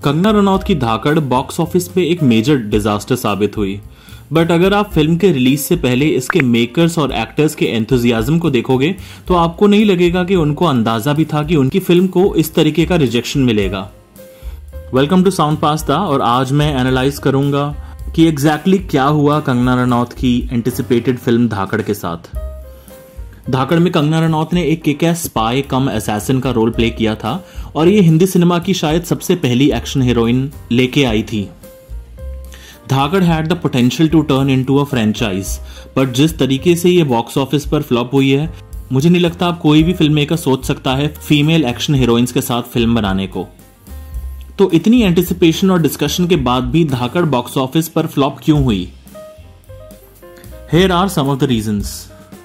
कंगना रनौत की धाकड़ box office पे एक मेजर डिजास्टर साबित हुई। बट अगर आप फिल्म के रिलीज से पहले इसके मेकर्स और एक्टर्स के एंथुजियाज्म को देखोगे तो आपको नहीं लगेगा कि उनको अंदाजा भी था कि उनकी फिल्म को इस तरीके का रिजेक्शन मिलेगा। वेलकम टू साउंड पास्ता, और आज मैं एनालाइज करूंगा कि एग्जैक्टली क्या हुआ कंगना रनौत की एंटिसिपेटेड फिल्म धाकड़ के साथ। धाकड़ में कंगना रनौत ने एक किक-एस स्पाई कम असैसिन का रोल प्ले किया था और ये हिंदी सिनेमा की शायद सबसे पहली एक्शन हीरोइन लेके आई थी। Dhaakad had the potential to turn into a franchise, but जिस तरीके से ये बॉक्स ऑफिस पर फ्लॉप हुई है, मुझे नहीं लगता अब कोई भी फिल्म मेकर सोच सकता है फीमेल एक्शन हीरोइंस के साथ फिल्म बनाने को। तो इतनी एंटिसिपेशन और डिस्कशन के बाद भी धाकड़ बॉक्स ऑफिस पर फ्लॉप क्यों हुई? Here are some of the reasons.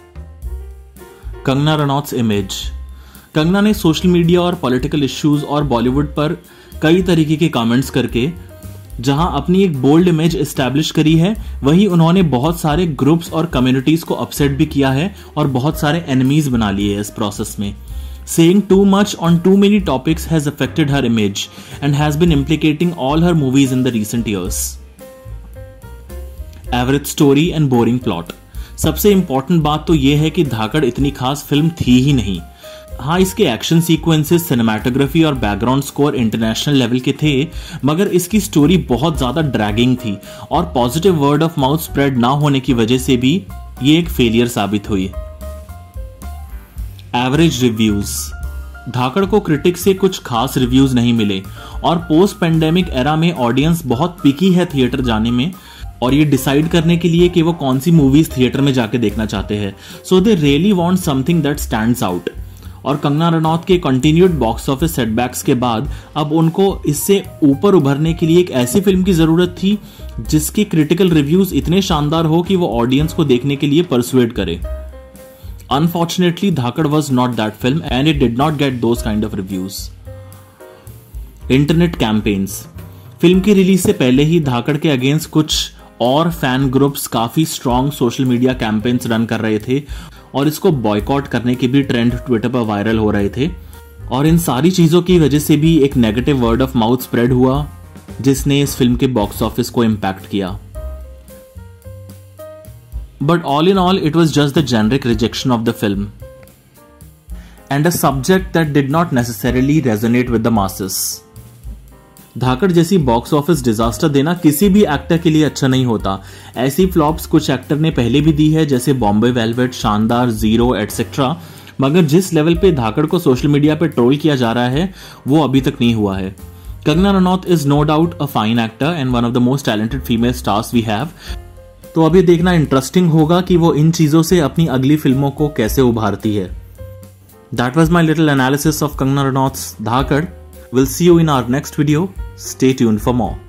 Kangana Ranaut's image. Kangana ने सोशल मीडिया और पॉलिटिकल इश्यूज और बॉलीवुड पर कई तरीके के कमेंट्स करके जहां अपनी एक बोल्ड इमेज एस्टैब्लिश करी है, वहीं उन्होंने बहुत सारे ग्रुप्स और कम्युनिटीज को अपसेट भी किया है और बहुत सारे एनिमीज बना लिए हैं इस प्रोसेस में। Saying too much on too many topics has affected her image and has been implicating all her movies in the recent years. Average story and boring plot. सबसे इंपॉर्टेंट बात तो यह है कि धाकड़ इतनी खास फिल्म थी ही नहीं। हाँ, इसके एक्शन सीक्वेंसेस, सिनेमैटोग्राफी और बैकग्राउंड स्कोर इंटरनेशनल लेवल के थे, मगर इसकी स्टोरी बहुत ज्यादा ड्रैगिंग थी और positive word of mouth spread ना होने की वजह से भी ये एक फेलियर साबित हुई। Average reviews. धाकड़ को क्रिटिक से कुछ खास रिव्यूज नहीं मिले और पोस्ट पेंडेमिक एरा में ऑडियंस बहुत पिकी है थिएटर जाने में और ये डिसाइड करने के लिए कि वो कौन सी मूवीज थिएटर में जाके देखना चाहते हैं। So they really want something that stands out. और कंगना रनौत के कंटिन्यूड बॉक्स ऑफिस सेटबैक्स के बाद अब उनको इससे ऊपर उभरने के लिए एक ऐसी फिल्म की जरूरत थी जिसके क्रिटिकल रिव्यूज इतने शानदार हो कि वो ऑडियंस को देखने के लिए परसुएड करे। Unfortunately, Dhaakad was not that film and it did not get those kind of reviews. Internet campaigns. Film की रिलीज से पहले ही धाकड़ के अगेंस्ट कुछ और फैन ग्रुप्स काफी strong social media campaigns run कर रहे थे और इसको बॉयकॉट करने के भी ट्रेंड ट्विटर पर वायरल हो रहे थे। और इन सारी चीजों की वजह से भी एक negative word of mouth spread हुआ जिसने इस फिल्म के बॉक्स ऑफिस को इम्पैक्ट किया। But all in all, it was just the generic rejection of the film and a subject that did not necessarily resonate with the masses. Dhaakad जैसी box office disaster देना किसी भी actor के लिए अच्छा नहीं होता। ऐसी फ्लॉप्स कुछ एक्टर ने पहले भी दी है, जैसे Bombay Velvet, Shaandaar, Zero etcetera, मगर जिस लेवल पे धाकड़ को सोशल मीडिया पे ट्रोल किया जा रहा है वो अभी तक नहीं हुआ है। Kangana Ranaut is no doubt a fine actor and one of the most talented female stars we have. तो अभी देखना इंटरेस्टिंग होगा कि वो इन चीजों से अपनी अगली फिल्मों को कैसे उभारती है। That was my little analysis of Kangana Ranaut's Dhaakad. We'll see you in our next video. Stay tuned for more.